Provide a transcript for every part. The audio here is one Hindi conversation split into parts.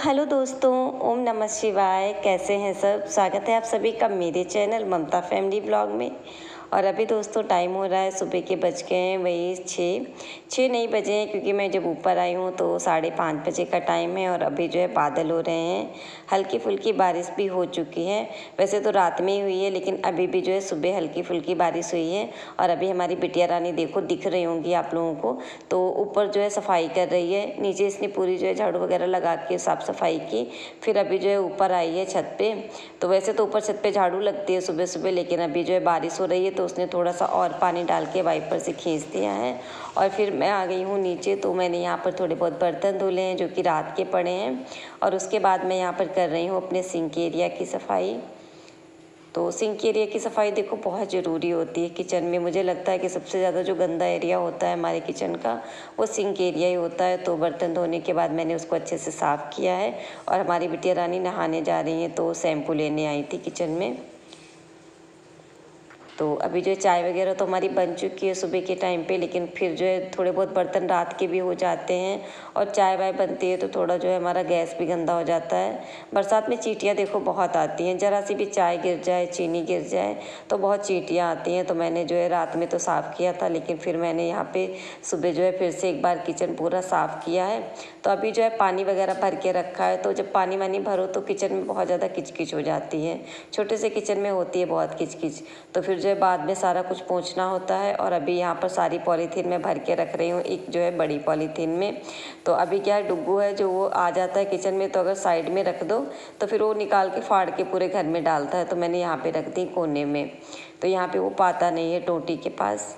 हेलो दोस्तों, ओम नमः शिवाय। कैसे हैं सब? स्वागत है आप सभी का मेरे चैनल ममता फैमिली ब्लॉग में। और अभी दोस्तों टाइम हो रहा है, सुबह के बज गए हैं वही 6 नहीं बजे हैं, क्योंकि मैं जब ऊपर आई हूँ तो 5:30 बजे का टाइम है। और अभी जो है बादल हो रहे हैं, हल्की फुल्की बारिश भी हो चुकी है। वैसे तो रात में ही हुई है, लेकिन अभी भी जो है सुबह हल्की फुल्की बारिश हुई है। और अभी हमारी बिटिया रानी देखो दिख रही होंगी आप लोगों को, तो ऊपर जो है सफाई कर रही है। नीचे इसने पूरी जो है झाड़ू वगैरह लगा के साफ़ सफाई की, फिर अभी जो है ऊपर आई है छत पे। तो वैसे तो ऊपर छत पे झाड़ू लगती है सुबह सुबह, लेकिन अभी जो है बारिश हो रही है तो उसने थोड़ा सा और पानी डाल के वाइपर से खींच दिया है। और फिर मैं आ गई हूँ नीचे, तो मैंने यहाँ पर थोड़े बहुत बर्तन धुले हैं जो कि रात के पड़े हैं। और उसके बाद मैं यहाँ पर कर रही हूँ अपने सिंक एरिया की सफाई। तो सिंक एरिया की सफाई देखो बहुत ज़रूरी होती है किचन में। मुझे लगता है कि सबसे ज़्यादा जो गंदा एरिया होता है हमारे किचन का, वो सिंक एरिया ही होता है। तो बर्तन धोने के बाद मैंने उसको अच्छे से साफ़ किया है। और हमारी बिटिया रानी नहाने जा रही हैं, तो शैम्पू लेने आई थी किचन में। तो अभी जो है चाय वगैरह तो हमारी बन चुकी है सुबह के टाइम पे, लेकिन फिर जो है थोड़े बहुत बर्तन रात के भी हो जाते हैं। और चाय वाय बनती है तो थोड़ा जो है हमारा गैस भी गंदा हो जाता है। बरसात में चींटियाँ देखो बहुत आती हैं, ज़रा सी भी चाय गिर जाए, चीनी गिर जाए तो बहुत चींटियाँ आती हैं। तो मैंने जो है रात में तो साफ़ किया था, लेकिन फिर मैंने यहाँ पर सुबह जो है फिर से एक बार किचन पूरा साफ़ किया है। तो अभी जो है पानी वगैरह भर के रखा है। तो जब पानी वानी भरो तो किचन में बहुत ज़्यादा किचकिच हो जाती है। छोटे से किचन में होती है बहुत किचकिच, तो फिर जो है बाद में सारा कुछ पोंछना होता है। और अभी यहाँ पर सारी पॉलीथीन में भर के रख रही हूँ, एक जो है बड़ी पॉलीथीन में। तो अभी क्या है, डुग्गू है जो वो आ जाता है किचन में, तो अगर साइड में रख दो तो फिर वो निकाल के फाड़ के पूरे घर में डालता है। तो मैंने यहाँ पे रख दी कोने में, तो यहाँ पे वो पाता नहीं है टोटी के पास।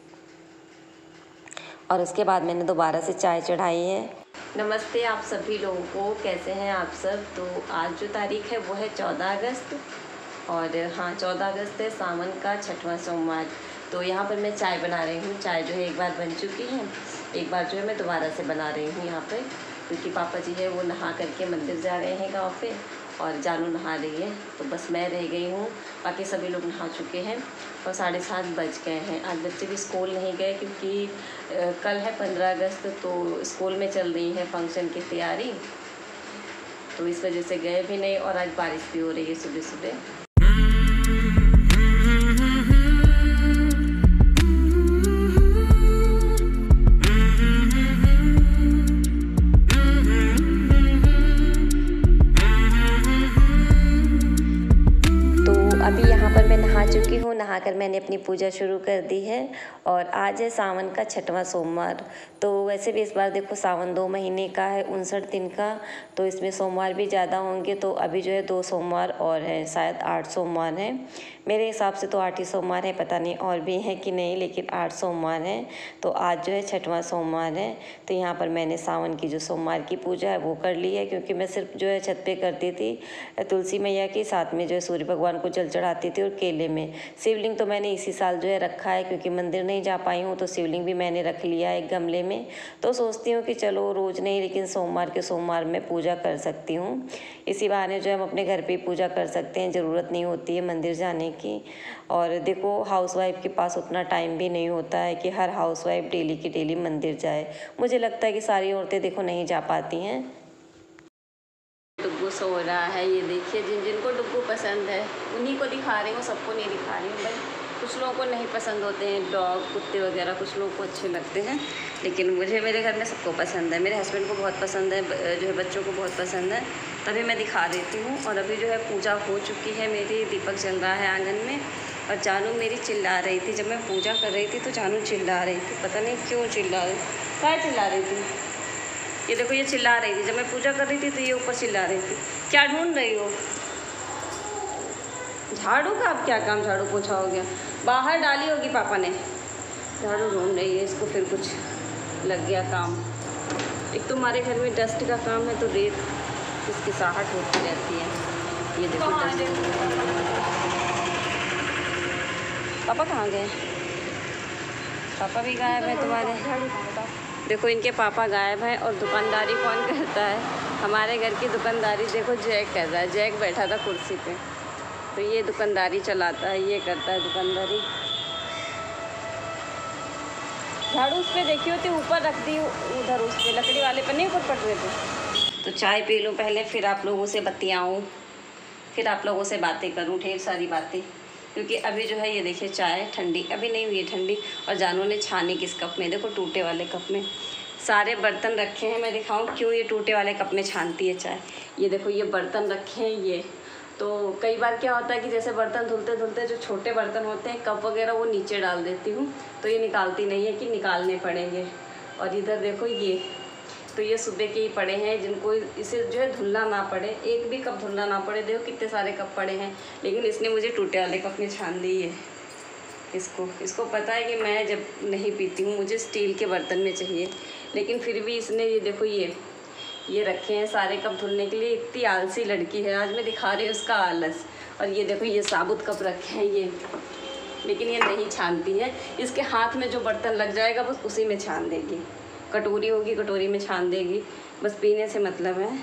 और उसके बाद मैंने दोबारा से चाय चढ़ाई है। नमस्ते आप सभी लोगों को, कैसे हैं आप सब? तो आज जो तारीख है वो है 14 अगस्त। और हाँ, 14 अगस्त है, सावन का 6वां सोमवार। तो यहाँ पर मैं चाय बना रही हूँ। चाय जो है एक बार बन चुकी है, एक बार जो है मैं दोबारा से बना रही हूँ यहाँ पर, क्योंकि पापा जी है वो नहा करके मंदिर जा रहे हैं गाँव पे, और जानू नहा रही है। तो बस मैं रह गई हूँ, बाकी सभी लोग नहा चुके हैं। और 7:30 बज गए हैं। आज बच्चे भी स्कूल नहीं गए, क्योंकि कल है 15 अगस्त, तो स्कूल में चल रही है फंक्शन की तैयारी, तो इस वजह से गए भी नहीं। और आज बारिश भी हो रही है सुबह सुबह। अभी यहाँ पर मैं नहा चुकी हूँ, नहाकर मैंने अपनी पूजा शुरू कर दी है। और आज है सावन का 6वां सोमवार। तो वैसे भी इस बार देखो सावन 2 महीने का है, 59 दिन का, तो इसमें सोमवार भी ज़्यादा होंगे। तो अभी जो है 2 सोमवार और हैं, शायद 8 सोमवार हैं। मेरे हिसाब से तो 8 ही सोमवार है, पता नहीं और भी हैं कि नहीं, लेकिन 8 सोमवार हैं। तो आज जो है 6वां सोमवार है। तो यहाँ पर मैंने सावन की जो सोमवार की पूजा है वो कर ली है, क्योंकि मैं सिर्फ जो है छत पे करती थी तुलसी मैया की, साथ में जो है सूर्य भगवान को जल चढ़ाती थी। और केले में शिवलिंग तो मैंने इसी साल जो है रखा है, क्योंकि मंदिर नहीं जा पाई हूँ, तो शिवलिंग भी मैंने रख लिया है एक गमले में। तो सोचती हूँ कि चलो रोज़ नहीं, लेकिन सोमवार के सोमवार में पूजा कर सकती हूँ। इसी बहाने जो हम अपने घर पे पूजा कर सकते हैं, ज़रूरत नहीं होती है मंदिर जाने की। और देखो हाउसवाइफ के पास उतना टाइम भी नहीं होता है कि हर हाउसवाइफ डेली की डेली मंदिर जाए। मुझे लगता है कि सारी औरतें देखो नहीं जा पाती हैं। डुग्गू सो रहा है, ये देखिए। जिनको डुग्गू पसंद है उन्हीं को दिखा रही हूँ, सबको नहीं दिखा रही हूँ भाई। कुछ लोगों को नहीं पसंद होते हैं डॉग, कुत्ते वगैरह, कुछ लोगों को अच्छे लगते हैं, लेकिन मुझे मेरे घर में सबको पसंद है। मेरे हस्बैंड को बहुत पसंद है, जो है बच्चों को बहुत पसंद है, तभी मैं दिखा देती हूँ। और अभी जो है पूजा हो चुकी है मेरी, दीपक जल रहा है आंगन में। और जानू मेरी चिल्ला रही थी, जब मैं पूजा कर रही थी तो जानू चिल्ला रही थी, पता नहीं क्यों चिल्ला रही, क्या चिल्ला रही थी। ये देखो ये चिल्ला रही थी, जब मैं पूजा कर रही थी तो ये ऊपर चिल्ला रही थी। क्या ढूंढ रही हो? झाड़ू का अब क्या काम, झाड़ू पोछा हो गया, बाहर डाली होगी पापा ने। झाड़ू ढूंढ रही है, इसको फिर कुछ लग गया काम। एक तो हमारे घर में डस्ट का काम है, तो रेत इसकी साहट होती रहती है। ये देखो पापा कहाँ गए? पापा भी गायब है तुम्हारे। देखो इनके पापा गायब हैं। और दुकानदारी कौन करता है? हमारे घर की दुकानदारी देखो जैक कर रहा है। जैक बैठा था कुर्सी पे, तो ये दुकानदारी चलाता है, ये करता है दुकानदारी। झाड़ू उस पर देखी होती, ऊपर रख दी उधर, उस पर लकड़ी वाले पर नहीं ऊपर पड़ रहे थे। तो चाय पी लूँ पहले, फिर आप लोगों से बतियाऊँ, फिर आप लोगों से बातें करूँ, ढेर सारी बातें। क्योंकि अभी जो है ये देखिए चाय ठंडी अभी नहीं हुई है ठंडी, और जानू ने छानी किस कप में, देखो टूटे वाले कप में। सारे बर्तन रखे हैं, मैं दिखाऊं क्यों ये टूटे वाले कप में छानती है चाय। ये देखो ये बर्तन रखे हैं ये। तो कई बार क्या होता है कि जैसे बर्तन धुलते धुलते जो छोटे बर्तन होते हैं कप वगैरह, वो नीचे डाल देती हूँ, तो ये निकालती नहीं है कि निकालने पड़ेंगे। और इधर देखो ये, तो ये सुबह के ही पड़े हैं, जिनको इसे जो है धुलना ना पड़े, एक भी कप धुलना ना पड़े। देखो कितने सारे कप पड़े हैं, लेकिन इसने मुझे टूटे वाले कप में छान दी है। इसको पता है कि मैं जब नहीं पीती हूँ मुझे स्टील के बर्तन में चाहिए, लेकिन फिर भी इसने ये देखो ये रखे हैं सारे कप धुलने के लिए। इतनी आलसी लड़की है, आज मैं दिखा रही हूँ उसका आलस। और ये देखो ये साबुत कप रखे हैं ये, लेकिन ये नहीं छानती है। इसके हाथ में जो बर्तन लग जाएगा बस उसी में छान देगी। कटोरी होगी कटोरी में छान देगी, बस पीने से मतलब है।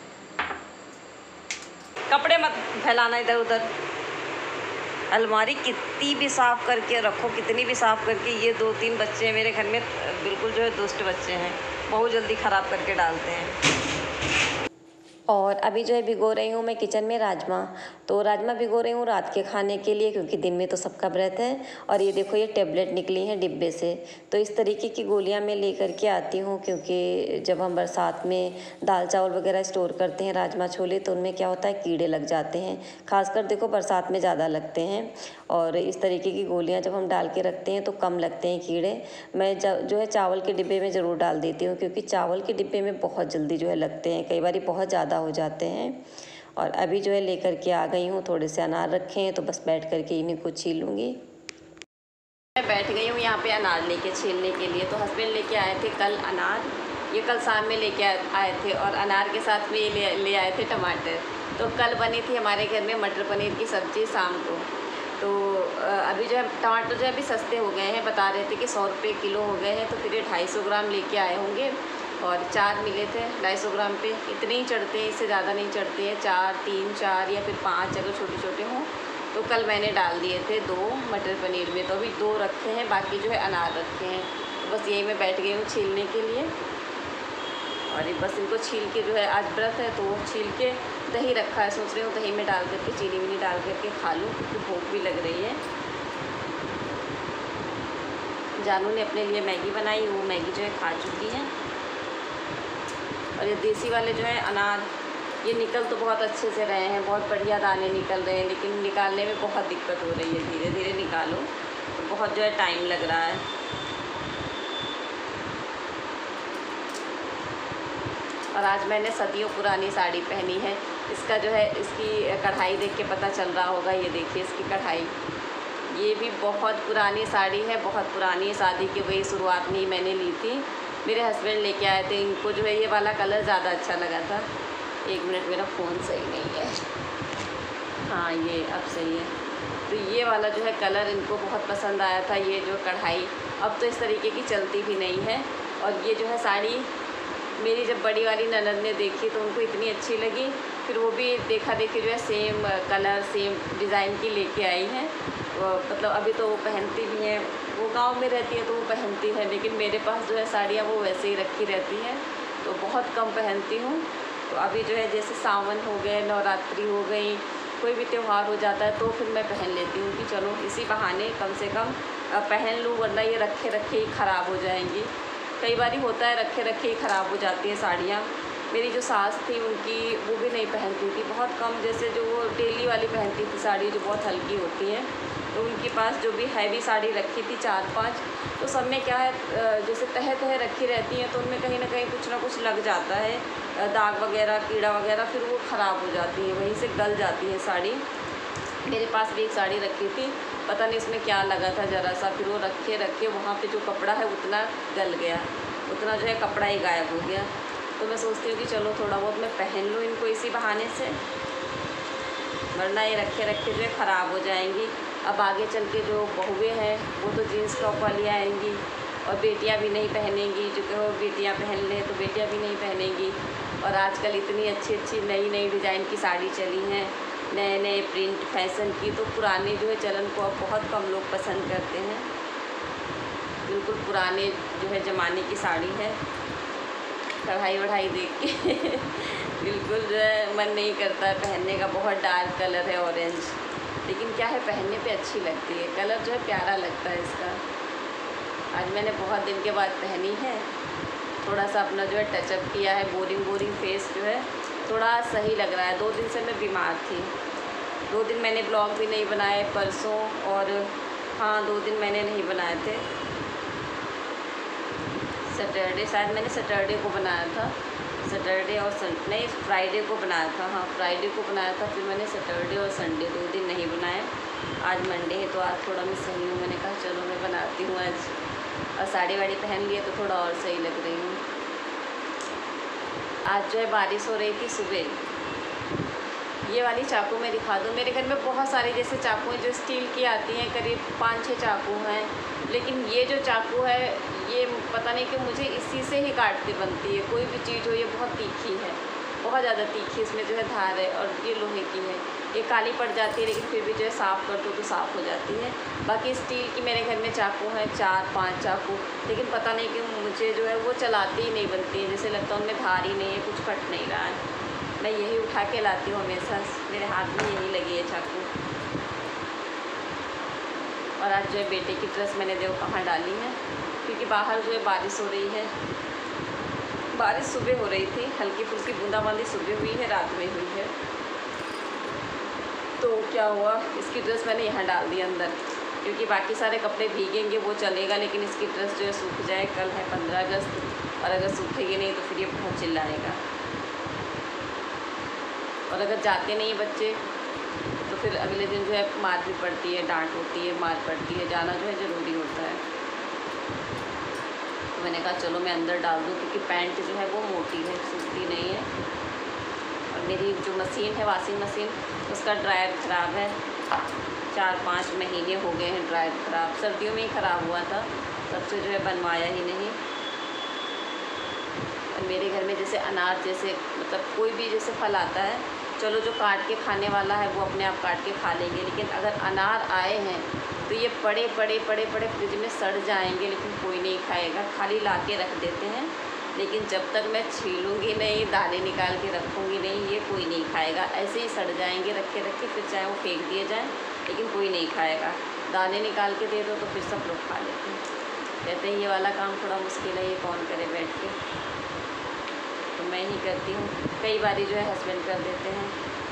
कपड़े मत फैलाना इधर उधर। अलमारी कितनी भी साफ़ करके रखो, कितनी भी साफ़ करके, ये 2-3 बच्चे हैं मेरे घर में, बिल्कुल जो है दुष्ट बच्चे हैं, बहुत जल्दी ख़राब करके डालते हैं। और अभी जो है भिगो रही हूँ मैं किचन में राजमा। तो राजमा भिगो रही हूँ रात के खाने के लिए, क्योंकि दिन में तो सबका व्रत है। और ये देखो ये टेबलेट निकली हैं डिब्बे से, तो इस तरीके की गोलियाँ मैं लेकर के आती हूँ, क्योंकि जब हम बरसात में दाल चावल वगैरह स्टोर करते हैं, राजमा छोले, तो उनमें क्या होता है कीड़े लग जाते हैं, खासकर देखो बरसात में ज़्यादा लगते हैं। और इस तरीके की गोलियाँ जब हम डाल के रखते हैं तो कम लगते हैं कीड़े। मैं जो है चावल के डिब्बे में ज़रूर डाल देती हूँ, क्योंकि चावल के डिब्बे में बहुत जल्दी जो है लगते हैं, कई बार बहुत ज़्यादा हो जाते हैं। और अभी जो है लेकर के आ गई हूँ, थोड़े से अनार रखे हैं, तो बस बैठ कर के इन्हीं को छीलूँगी। मैं बैठ गई हूँ यहाँ पे अनार लेके छीलने के लिए। तो हस्बैंड लेके आए थे कल अनार, ये कल शाम में लेके आए थे, और अनार के साथ में ये ले आए थे टमाटर। तो कल बनी थी हमारे घर में मटर पनीर की सब्ज़ी शाम को। तो अभी जो है टमाटर जो है अभी सस्ते हो गए हैं, बता रहे थे कि 100 रुपये किलो हो गए हैं। तो फिर ये 250 ग्राम लेके आए होंगे, और 4 मिले थे 250 ग्राम पे। इतने ही चढ़ते हैं, इससे ज़्यादा नहीं चढ़ते हैं, 4, 3, 4 या फिर 5 अगर छोटे छोटे हों। तो कल मैंने डाल दिए थे 2 मटर पनीर में, तो अभी 2 रखे हैं, बाकी जो है अनार रखे हैं। तो बस यही मैं बैठ गई हूँ छीलने के लिए। और बस इनको छील के जो है आज व्रत है, तो वो छील के दही रखा है, सोच रही हूँ दही में डाल करके चीनी वीनी डाल करके खा लूँ, क्योंकि भूख भी लग रही है। जानू ने अपने लिए मैगी बनाई, वो मैगी जो है खा चुकी है। और ये देसी वाले जो है अनार, ये निकल तो बहुत अच्छे से रहे हैं, बहुत बढ़िया दाने निकल रहे हैं, लेकिन निकालने में बहुत दिक्कत हो रही है। धीरे धीरे निकालो, तो बहुत जो है टाइम लग रहा है। और आज मैंने सदियों पुरानी साड़ी पहनी है। इसका जो है इसकी कढ़ाई देख के पता चल रहा होगा, ये देखिए इसकी कढ़ाई। ये भी बहुत पुरानी साड़ी है, बहुत पुरानी, शादी की वही शुरुआत में ही मैंने ली थी। मेरे हस्बैंड लेके आए थे, इनको जो है ये वाला कलर ज़्यादा अच्छा लगा था। 1 मिनट, मेरा फ़ोन सही नहीं है। हाँ ये अब सही है। तो ये वाला जो है कलर इनको बहुत पसंद आया था, ये जो कढ़ाई। अब तो इस तरीके की चलती भी नहीं है। और ये जो है साड़ी मेरी जब बड़ी वाली ननद ने देखी तो उनको इतनी अच्छी लगी, फिर वो भी देखा देखी जो है सेम कलर सेम डिज़ाइन की लेके आई हैं। मतलब अभी तो वो पहनती भी हैं, वो गांव में रहती है तो वो पहनती है, लेकिन मेरे पास जो है साड़ियाँ वो वैसे ही रखी रहती हैं, तो बहुत कम पहनती हूँ। तो अभी जो है जैसे सावन हो गए, नवरात्रि हो गई, कोई भी त्यौहार हो जाता है तो फिर मैं पहन लेती हूँ कि चलो इसी बहाने कम से कम पहन लूँ, वरना ये रखे रखे ही ख़राब हो जाएंगी। कई बार ही होता है रखे रखे ही ख़राब हो जाती है साड़ियाँ। मेरी जो सास थी उनकी वो भी नहीं पहनती थी, बहुत कम, जैसे जो वो डेली वाली पहनती थी साड़ी जो बहुत हल्की होती है। तो उनके पास जो भी हैवी साड़ी रखी थी 4-5, तो सब में क्या है जैसे तह तह रखी रहती हैं, तो उनमें कहीं ना कहीं कुछ ना कुछ लग जाता है, दाग वगैरह, कीड़ा वगैरह, फिर वो ख़राब हो जाती है, वहीं से गल जाती है साड़ी। मेरे पास भी एक साड़ी रखी थी, पता नहीं इसमें क्या लगा था ज़रा सा, फिर वो रखे रखे वहाँ पे जो कपड़ा है उतना गल गया, उतना जो है कपड़ा ही गायब हो गया। तो मैं सोचती हूँ कि चलो थोड़ा बहुत मैं पहन लूँ इनको इसी बहाने से, वरना ये रखे रखे जो है ख़राब हो जाएंगी। अब आगे चल के जो बहुएँ हैं वो तो जीन्स टॉप वाली आएंगी, और बेटियाँ भी नहीं पहनेंगी, जो कहो बेटियाँ पहन लें तो बेटियाँ भी नहीं पहनेंगी। और आजकल इतनी अच्छी अच्छी नई नई डिज़ाइन की साड़ी चली हैं, नए नए प्रिंट फैशन की, तो पुराने जो है चलन को अब बहुत कम लोग पसंद करते हैं। बिल्कुल पुराने जो है ज़माने की साड़ी है, कढ़ाई वढ़ाई देख के बिल्कुल जो है मन नहीं करता है पहनने का। बहुत डार्क कलर है ऑरेंज, लेकिन क्या है पहनने पे अच्छी लगती है। कलर जो है प्यारा लगता है इसका। आज मैंने बहुत दिन के बाद पहनी है। थोड़ा सा अपना जो है टचअप किया है। बोरिंग फेस जो है थोड़ा सही लग रहा है। 2 दिन से मैं बीमार थी। 2 दिन मैंने ब्लॉग भी नहीं बनाए, परसों और हाँ 2 दिन मैंने नहीं बनाए थे। सैटरडे, शायद मैंने सैटरडे को बनाया था। सैटरडे और नहीं, फ्राइडे को बनाया था। हाँ फ्राइडे को बनाया था। फिर मैंने सैटरडे और संडे 2 दिन नहीं बनाए। आज मंडे है तो आज थोड़ा मैं सही हूँ। मैंने कहा चलो मैं बनाती हूँ आज। और साड़ी वाड़ी पहन लिए तो थोड़ा और सही लग रही हूँ। आज जो है बारिश हो रही थी सुबह। ये वाली चाकू मैं दिखा दूँ। मेरे घर में बहुत सारी जैसे चाकू हैं जो स्टील की आती हैं, करीब 5-6 चाकू हैं। लेकिन ये जो चाकू है ये पता नहीं कि मुझे इसी से ही काटती बनती है। कोई भी चीज़ हो ये बहुत तीखी है, बहुत ज़्यादा तीखी। इसमें जो है धार है और ये लोहे की है। ये काली पड़ जाती है लेकिन फिर भी जो है साफ़ कर दो तो साफ़ हो जाती है। बाकी स्टील की मेरे घर में चाकू हैं 4-5 चाकू, लेकिन पता नहीं कि मुझे जो है वो चलाती ही नहीं बनती है। जैसे लगता है उनमें धार ही नहीं है, कुछ कट नहीं रहा है। मैं यही उठा के लाती हूँ हमेशा। मेरे हाथ में यही लगी है चाकू। और आज जो है बेटे की ड्रेस मैंने देखो कहाँ डाली है, क्योंकि बाहर जो है बारिश हो रही है। बारिश सुबह हो रही थी, हल्की फुल्की बूंदाबांदी सुबह हुई है, रात में हुई है। तो क्या हुआ, इसकी ड्रेस मैंने यहाँ डाल दी अंदर, क्योंकि बाकी सारे कपड़े भीगेंगे वो चलेगा, लेकिन इसकी ड्रेस जो है सूख जाए। कल है 15 अगस्त और अगर सूखेगी नहीं तो फिर ये बहुत चिल्लाएगा। और अगर जाते नहीं बच्चे तो फिर अगले दिन जो है मार भी पड़ती है, डांट होती है, मार पड़ती है। जाना जो है ज़रूरी होता है। तो मैंने कहा चलो मैं अंदर डाल दूँ, क्योंकि पैंट जो है वो मोटी है, सूखती नहीं है। और मेरी जो मशीन है वॉशिंग मशीन, उसका ड्रायर ख़राब है। 4-5 महीने हो गए हैं ड्रायर ख़राब। सर्दियों में ही ख़राब हुआ था, तब से जो है बनवाया ही नहीं। और मेरे घर में जैसे अनार जैसे मतलब कोई भी जैसे फल आता है, चलो जो काट के खाने वाला है वो अपने आप काट के खा लेंगे, लेकिन अगर अनार आए हैं तो ये पड़े फ्रिज में सड़ जाएंगे, लेकिन कोई नहीं खाएगा। खाली ला के रख देते हैं, लेकिन जब तक मैं छीलूँगी नहीं, दाने निकाल के रखूँगी नहीं, ये कोई नहीं खाएगा। ऐसे ही सड़ जाएंगे रखे फिर चाहे वो फेंक दिए जाएँ, लेकिन कोई नहीं खाएगा। दाने निकाल के दे दो तो फिर सब लोग खा लेते हैं। कहते हैं ये वाला काम थोड़ा मुश्किल है, ये कौन करे बैठ के। तो मैं ही करती हूँ। कई बारी जो है हस्बैंड कर देते हैं।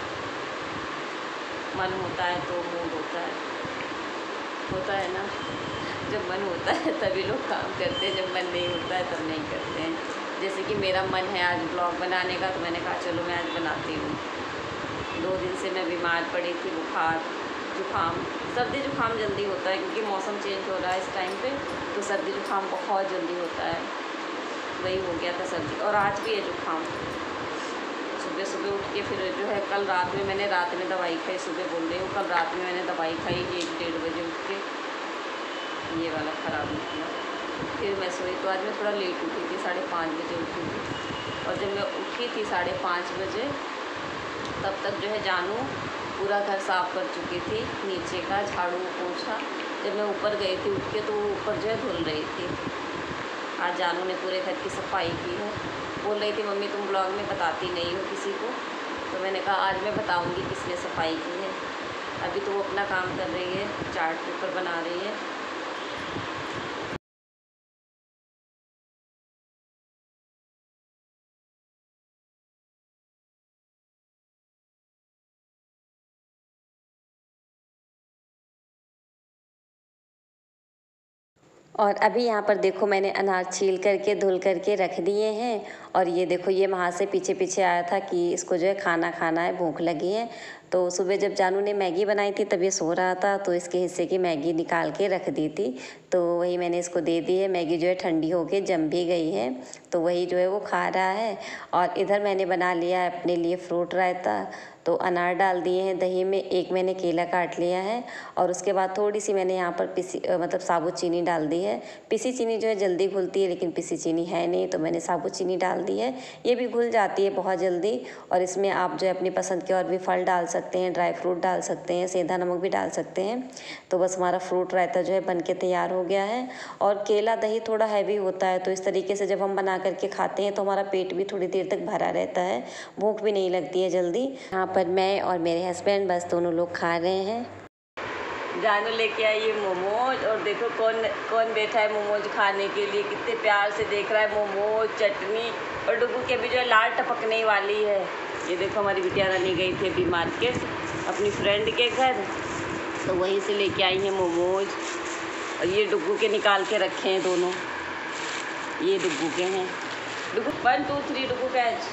मन होता है तो मूड होता है ना। जब मन होता है तभी लोग काम करते हैं, जब मन नहीं होता है तब नहीं करते हैं। जैसे कि मेरा मन है आज ब्लॉग बनाने का, तो मैंने कहा चलो मैं आज बनाती हूँ। 2 दिन से मैं बीमार पड़ी थी, बुखार जुकाम। सर्दी जुकाम जल्दी होता है क्योंकि मौसम चेंज हो रहा है इस टाइम पे, तो सर्दी जुकाम बहुत जल्दी होता है। वही हो गया था सर्दी, और आज भी है जुकाम। सुबह उठ के फिर जो है कल रात में मैंने दवाई खाई। सुबह बोल रही हूँ, कल रात में मैंने दवाई खाई 1-1:30 बजे उठ के, ये वाला ख़राब निकला। फिर मैं सोई तो आज मैं थोड़ा लेट उठी थी, 5:30 बजे उठी थी। और जब मैं उठी थी 5:30 बजे, तब तक जो है जानू पूरा घर साफ़ कर चुकी थी, नीचे का झाड़ू पोछा। जब मैं ऊपर गई थी उठ के तो वो ऊपर जो है धुल रही थी। आज जानू ने पूरे घर की सफाई की है। बोल रही थी मम्मी तुम ब्लॉग में बताती नहीं हो किसी को, तो मैंने कहा आज मैं बताऊंगी किसने सफाई की है। अभी तो वो अपना काम कर रही है, चार्ट पेपर बना रही है। और अभी यहाँ पर देखो मैंने अनार छील करके धुल करके रख दिए हैं। और ये देखो ये वहाँ से पीछे आया था कि इसको जो है खाना खाना है, भूख लगी है। तो सुबह जब जानू ने मैगी बनाई थी तब ये सो रहा था, तो इसके हिस्से की मैगी निकाल के रख दी थी, तो वही मैंने इसको दे दी है। मैगी जो है ठंडी होके जम भी गई है, तो वही जो है वो खा रहा है। और इधर मैंने बना लिया है अपने लिए फ्रूट रायता। तो अनार डाल दिए हैं दही में, एक मैंने केला काट लिया है, और उसके बाद थोड़ी सी मैंने यहाँ पर मतलब साबुत चीनी डाल दी है। पिसी चीनी जो है जल्दी घुलती है, लेकिन पिसी चीनी है नहीं, तो मैंने साबुत चीनी डाल दी है। ये भी घुल जाती है बहुत जल्दी और इसमें आप जो है अपनी पसंद के और भी फल डाल सकते हैं, ड्राई फ्रूट डाल सकते हैं, सेंधा नमक भी डाल सकते हैं। तो बस हमारा फ्रूट रायता जो है बन के तैयार हो गया है। और केला दही थोड़ा हैवी होता है, तो इस तरीके से जब हम बना करके खाते हैं तो हमारा पेट भी थोड़ी देर तक भरा रहता है, भूख भी नहीं लगती है जल्दी। यहाँ पर मैं और मेरे हस्बैंड बस दोनों लोग खा रहे हैं। जानू लेके आई है मोमोज और देखो कौन कौन बैठा है मोमोज खाने के लिए, कितने प्यार से देख रहा है। मोमोज, चटनी और डुगू के भी जो है लाल टपकने वाली है। ये देखो हमारी बिटिया रानी गई थी अभी मार्केट अपनी फ्रेंड के घर, तो वहीं से लेके आई हैं मोमोज। और ये डुगू के निकाल के रखे हैं दोनों, ये डुगू के हैं। डुगू 1 2 3 डुगू कैच।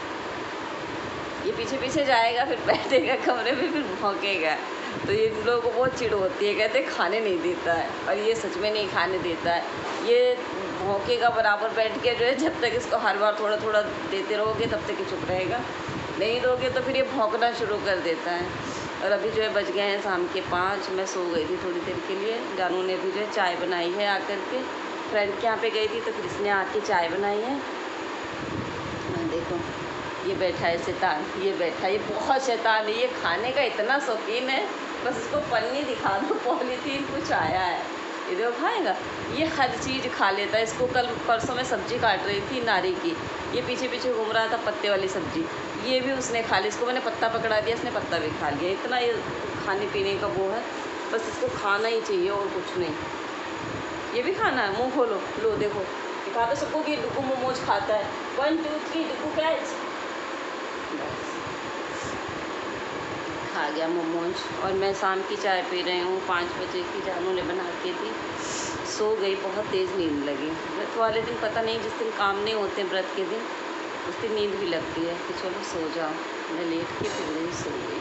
ये पीछे पीछे जाएगा, फिर बैठेगा कमरे में, फिर भौंकेगा। तो ये लोगों को बहुत चिढ़ होती है, कहते खाने नहीं देता है, और ये सच में नहीं खाने देता है। ये भौंकेगा बराबर बैठ के जो है, जब तक इसको हर बार थोड़ा थोड़ा देते रहोगे तब तक ही चुप रहेगा, नहीं दोगे तो फिर ये भौंकना शुरू कर देता है। और अभी जो है बज गए हैं शाम के 5। मैं सो गई थी थोड़ी देर के लिए। जानू ने भी जो है चाय बनाई है आकर के, फ्रेंड के यहाँ पे गई थी तो फिर इसने आके चाय बनाई है। देखो ये बैठा है शैतान, ये बैठा, ये बहुत शैतान है, ये खाने का इतना शौकीन है, बस इसको पन्नी दिखा दो, पॉलीथीन कुछ आया है, ये देखो खाएगा। ये हर चीज़ खा लेता है। इसको कल परसों में सब्ज़ी काट रही थी नारी की, ये पीछे पीछे घूम रहा था पत्ते वाली सब्ज़ी, ये भी उसने खा ली। इसको मैंने पत्ता पकड़ा दिया, इसने पत्ता भी खा लिया। इतना ये खाने पीने का वो है, बस इसको खाना ही चाहिए और कुछ नहीं। ये भी खाना है, मुँह खोलो, लो देखो दिखा दो सबको कि डुगू मोमोज खाता है। 1 2 3 डुगू कैच। खा गया मोमोज। और मैं शाम की चाय पी रही हूँ, 5 बजे की जानू ने बना के दी। सो गई, बहुत तेज़ नींद लगी। व्रत वाले दिन पता नहीं, जिस दिन काम नहीं होते व्रत के दिन उस दिन नींद भी लगती है कि चलो सो जाओ। मैं लेट के फिर गई, सो गई।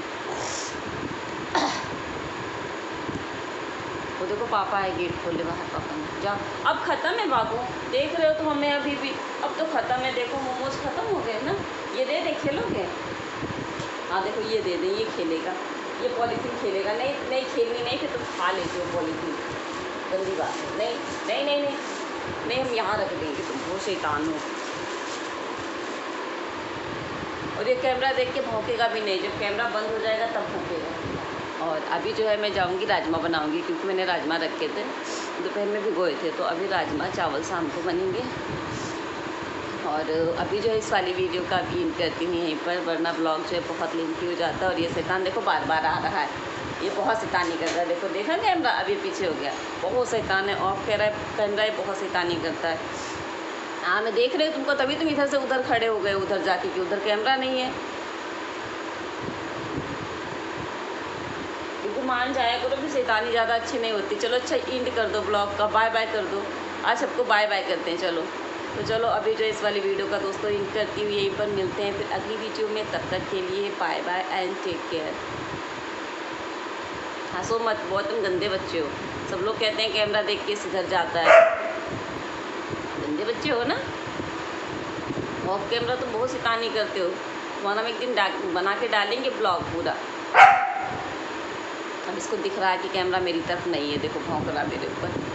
वो देखो पापा है, गेट खोले बाहर, पापा ने जा। अब ख़त्म है बाबू, देख रहे हो तो हमें अभी भी, अब तो ख़त्म है। देखो मोमोज ख़त्म हो गए ना, ये दे दे, खेलोगे? हाँ देखो ये दे दे, ये खेलेगा, ये पॉलीथीन खेलेगा। नहीं नहीं खेलनी नहीं, फिर तुम खा लेते हो पॉलीथीन, गंदी बात है। नहीं नहीं नहीं नहीं नहीं, हम यहाँ रख देंगे, तुम बहुत शैतान हो। और ये कैमरा देख के भौंकेगा भी नहीं, जब कैमरा बंद हो जाएगा तब भौंकेगा। और अभी जो है मैं जाऊंगी राजमा बनाऊंगी, क्योंकि मैंने राजमा रखे थे, दोपहर में भिगोए थे, तो अभी राजमा चावल शाम को बनेंगे। और अभी जो है इस वाली वीडियो का भी इन करती हूँ यहीं पर, वरना ब्लॉग जो है बहुत लेंथी हो जाता है। और ये शैतान देखो बार बार आ रहा है, ये बहुत शैतानी कर रहा है। देखो देखा कैमरा, अभी पीछे हो गया, बहुत शैतान है। ऑफ कह रहा है बहुत शैतानी करता है। हाँ मैं देख रही हूँ तुमको, तभी तुम इधर से उधर खड़े हो गए, उधर जाके कि उधर कैमरा नहीं है। मान जाया करो, भी शैतानी ज़्यादा अच्छी नहीं होती। चलो अच्छा एंड कर दो ब्लॉग का, बाय बाय कर दो। आज सबको बाय बाय करते हैं। चलो तो चलो अभी जो इस वाली वीडियो का दोस्तों एंड करती हूँ, यहीं पर मिलते हैं फिर अगली वीडियो में। तब तक के लिए bye bye and take care. हंसो मत, बहुत तुम गंदे बच्चे हो। सब लोग कहते हैं कैमरा देख के सुधर जाता है, गंदे बच्चे हो ना। ऑफ कैमरा तुम बहुत शैतानी करते हो। तुम्हारा हम एक दिन बना के डालेंगे ब्लॉग पूरा। अब इसको दिख रहा है कि कैमरा मेरी तरफ नहीं है, देखो भौंक रहा मेरे ऊपर।